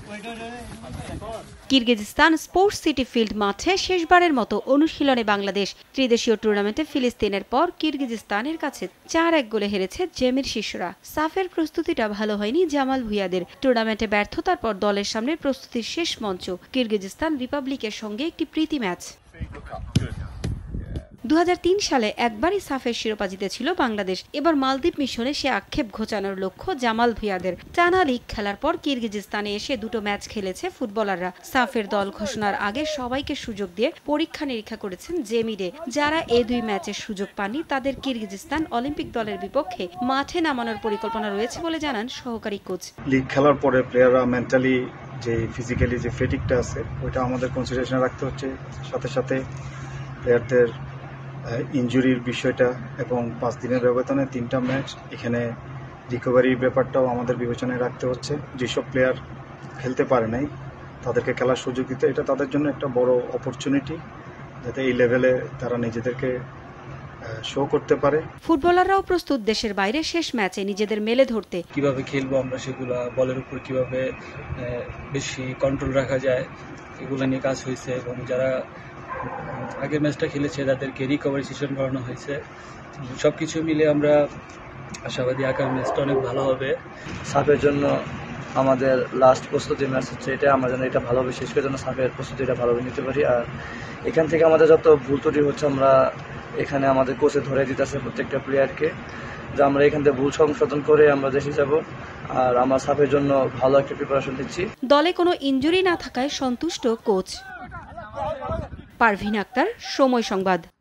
Kyrgyzstan sports city field মাঠে শেষবারের মতো অনুশীলনে বাংলাদেশ। ত্রিদেশীয় টুর্নামেন্টে ফিলিস্তিনের পর কিরগিজস্তানের কাছে 4-1 গোলে হেরেছে জেমির শিশুরা। সাফের প্রস্তুতিটা ভালো হয়নি জামাল ভুঁইয়াদের। টুর্নামেন্টে ব্যর্থতার পর দলের সামনে প্রস্তুতির শেষ মঞ্চ কিরগিজস্তান রিপাবলিকের সঙ্গে একটি প্রীতি ম্যাচ। 2003 সালে একবারই সাফের শিরোপা জিতেছিল বাংলাদেশ। এবার মালদ্বীপ মিশনে সে আক্ষেপ ঘোচানোর লক্ষ্য জামাল ভুঁইয়াদের। টানা লিগ খেলার পর কিরগিজস্তানে এসে 2টো ম্যাচ খেলেছে ফুটবলাররা। সাফের দল ঘোষণার আগে সবাইকে সুযোগ দিয়ে পরীক্ষা নিরীক্ষা করেছেন জেমিরে। যারা এই 2 ম্যাচের সুযোগ পাননি তাদের কিরগিজস্তান অলিম্পিক দলের বিপক্ষে মাঠে নামানোর পরিকল্পনা রয়েছে বলে জানান সহকারী কোচ। লিগ খেলার পরে প্লেয়াররা মেন্টালি যে ফিজিক্যালি যে ফেটিকটা আছে ওইটা আমাদের কনসিডারেশনে রাখতে হচ্ছে। সাথে সাথে প্লেয়ারদের ইনজুরির বিষয়টা এবং 5 দিনের ব্যবধানে 3টা ম্যাচ, এখানে রিকভারির ব্যাপারটাও আমাদের বিবেচনায় রাখতে হচ্ছে। যেসব প্লেয়ার খেলতে পারে নাই তাদেরকে খেলার সুযোগ দিতে, এটা তাদের জন্য একটা বড় অপরচুনিটি, যাতে এই লেভেলে তারা নিজেদেরকে শো করতে পারে। ফুটবলাররাও প্রস্তুত দেশের বাইরে শেষ ম্যাচে নিজেদের মেলে ধরতে। কিভাবে খেলবো আমরা, সেগুলা বলের উপর কিভাবে বেশি কন্ট্রোল রাখা যায়, এগুলো নিয়ে কাজ হয়েছে। এবং যারা আগের ম্যাচটা খেলেছে তাদেরকে রিকভারি সেশন করানো হয়েছে। সবকিছু মিলে আমরা আশাবাদী আগামী ম্যাচটা অনেক ভালো হবে। সাফের জন্য আমাদের লাস্ট প্রস্তুতি ম্যাচ হচ্ছে এটা, আমরা যেন এটা ভালোভাবে শেষ করে যেন সাফের প্রস্তুতিটা ভালোভাবে নিতে পারি। আর এখান থেকে আমাদের যত ভুল ত্রুটি হচ্ছে আমরা এখানে আমাদের কোচে ধরে দিতেছে প্রত্যেকটা প্লেয়ারকে, যে আমরা এখান থেকে ভুল সংশোধন করে আমরা দেশে যাব। আর আমরা সাফের জন্য ভালো একটা প্রিপারেশন দিচ্ছি। দলে কোনো ইনজুরি না থাকায় সন্তুষ্ট কোচ। পারভিন আক্তার, সময় সংবাদ।